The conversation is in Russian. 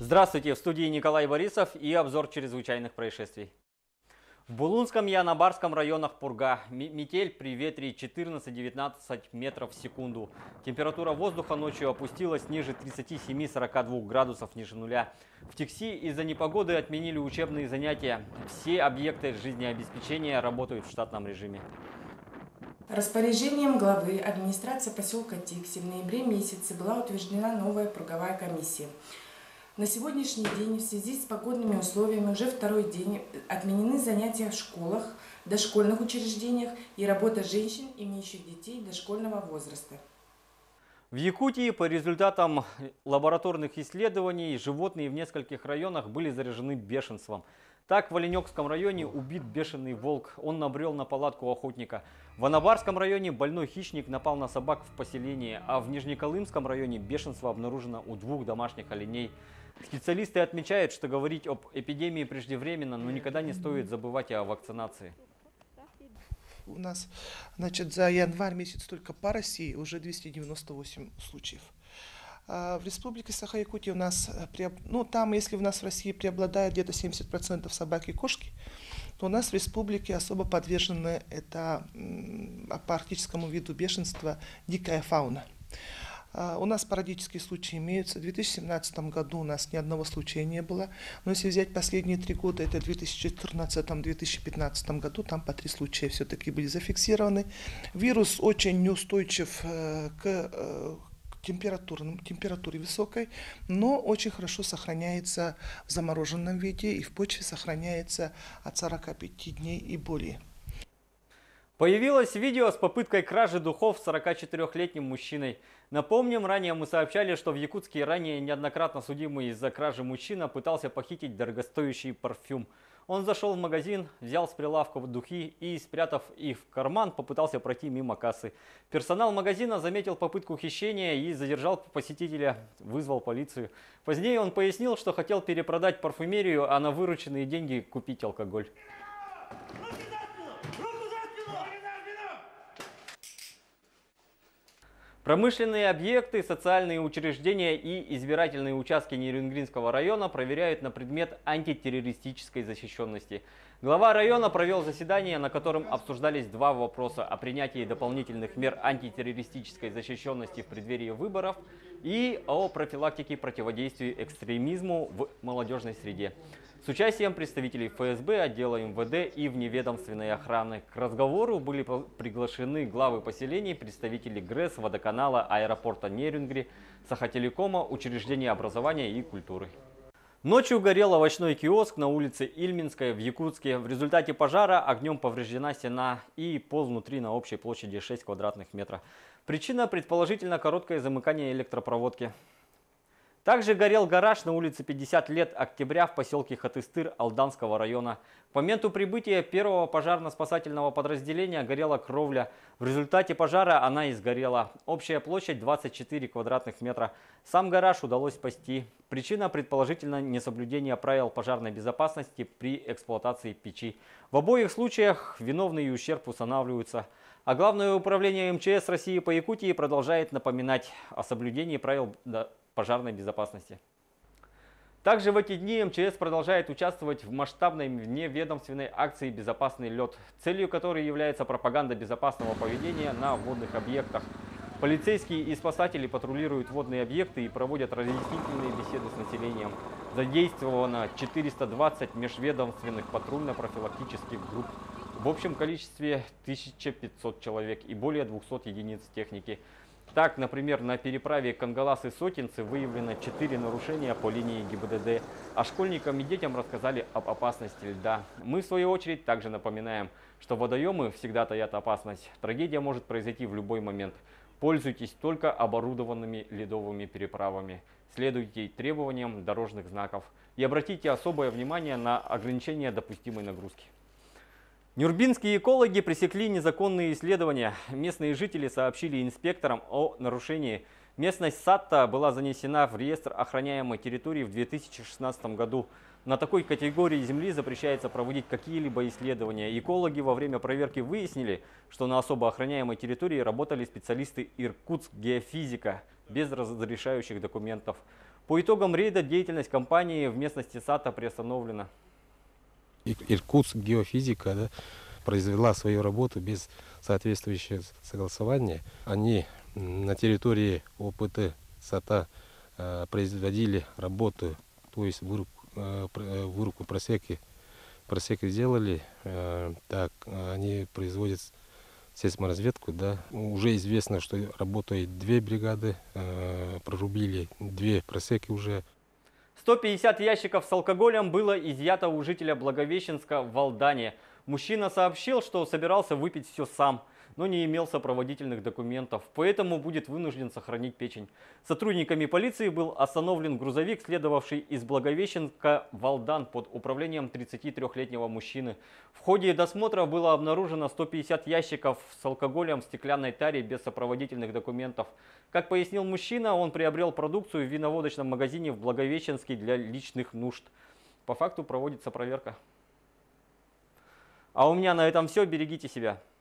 Здравствуйте, в студии Николай Борисов и обзор чрезвычайных происшествий. В Булунском и Анабарском районах пурга. Метель при ветре 14-19 метров в секунду. Температура воздуха ночью опустилась ниже 37-42 градусов ниже нуля. В Тикси из-за непогоды отменили учебные занятия. Все объекты жизнеобеспечения работают в штатном режиме. Распоряжением главы администрации поселка Тикси в ноябре месяце была утверждена новая пурговая комиссия. На сегодняшний день в связи с погодными условиями уже второй день отменены занятия в школах, дошкольных учреждениях и работа женщин, имеющих детей дошкольного возраста. В Якутии по результатам лабораторных исследований животные в нескольких районах были заражены бешенством. Так, в Оленёкском районе убит бешеный волк, он набрел на палатку охотника. В Анабарском районе больной хищник напал на собак в поселении, а в Нижнеколымском районе бешенство обнаружено у 2 домашних оленей. Специалисты отмечают, что говорить об эпидемии преждевременно, но никогда не стоит забывать о вакцинации. У нас, за январь месяц только по России уже 298 случаев. В Республике Саха-Якутия у нас, там, если у нас в России преобладает где-то 70% собак и кошки, то у нас в республике особо подвержены по арктическому виду бешенства дикая фауна. У нас спорадические случаи имеются. В 2017 году у нас ни одного случая не было. Но если взять последние 3 года, это в 2014-2015 году, там по 3 случая все-таки были зафиксированы. Вирус очень неустойчив к температуре высокой, но очень хорошо сохраняется в замороженном виде и в почве сохраняется от 45 дней и более. Появилось видео с попыткой кражи духов 44-летним мужчиной. Напомним, ранее мы сообщали, что в Якутске ранее неоднократно судимый из-за кражи мужчина пытался похитить дорогостоящий парфюм. Он зашел в магазин, взял с прилавка духи и, спрятав их в карман, попытался пройти мимо кассы. Персонал магазина заметил попытку хищения и задержал посетителя, вызвал полицию. Позднее он пояснил, что хотел перепродать парфюмерию, а на вырученные деньги купить алкоголь. Промышленные объекты, социальные учреждения и избирательные участки Нерюнгринского района проверяют на предмет антитеррористической защищенности. Глава района провел заседание, на котором обсуждались 2 вопроса: о принятии дополнительных мер антитеррористической защищенности в преддверии выборов и о профилактике противодействия экстремизму в молодежной среде. С участием представителей ФСБ, отдела МВД и вневедомственной охраны. К разговору были приглашены главы поселений, представители ГРЭС, водоканала, аэропорта Нерюнгри, Сахателекома, учреждения образования и культуры. Ночью горел овощной киоск на улице Ильминская в Якутске. В результате пожара огнем повреждена стена и пол внутри на общей площади 6 квадратных метров. Причина предположительно короткое замыкание электропроводки. Также горел гараж на улице 50 лет октября в поселке Хатыстыр Алданского района. К моменту прибытия первого пожарно-спасательного подразделения горела кровля. В результате пожара она и сгорела. Общая площадь 24 квадратных метра. Сам гараж удалось спасти. Причина предположительно несоблюдение правил пожарной безопасности при эксплуатации печи. В обоих случаях виновный и ущерб устанавливаются. А Главное управление МЧС России по Якутии продолжает напоминать о соблюдении правил пожарной безопасности. Также в эти дни МЧС продолжает участвовать в масштабной вневедомственной акции «Безопасный лед», целью которой является пропаганда безопасного поведения на водных объектах. Полицейские и спасатели патрулируют водные объекты и проводят разъяснительные беседы с населением. Задействовано 420 межведомственных патрульно-профилактических групп. В общем количестве 1500 человек и более 200 единиц техники. Так, например, на переправе Кангалас-Сотинцы выявлено 4 нарушения по линии ГИБДД, а школьникам и детям рассказали об опасности льда. Мы, в свою очередь, также напоминаем, что водоемы всегда таят опасность. Трагедия может произойти в любой момент. Пользуйтесь только оборудованными ледовыми переправами. Следуйте требованиям дорожных знаков и обратите особое внимание на ограничение допустимой нагрузки. Нюрбинские экологи пресекли незаконные исследования. Местные жители сообщили инспекторам о нарушении. Местность Сатта была занесена в реестр охраняемой территории в 2016 году. На такой категории земли запрещается проводить какие-либо исследования. Экологи во время проверки выяснили, что на особо охраняемой территории работали специалисты Иркутскгеофизика без разрешающих документов. По итогам рейда деятельность компании в местности Сата приостановлена. Иркутск геофизика, да, произвела свою работу без соответствующего согласования. Они на территории ОПТ Сата производили работу, то есть вырубку просеки сделали, так они производят сейсморазведку, да. Уже известно, что работает 2 бригады, прорубили 2 просеки уже. 150 ящиков с алкоголем было изъято у жителя Благовещенска в Алдане. Мужчина сообщил, что собирался выпить все сам, но не имел сопроводительных документов, поэтому будет вынужден сохранить печень. Сотрудниками полиции был остановлен грузовик, следовавший из Благовещенска в Алдан под управлением 33-летнего мужчины. В ходе досмотра было обнаружено 150 ящиков с алкоголем в стеклянной таре без сопроводительных документов. Как пояснил мужчина, он приобрел продукцию в виноводочном магазине в Благовещенске для личных нужд. По факту проводится проверка. А у меня на этом все. Берегите себя.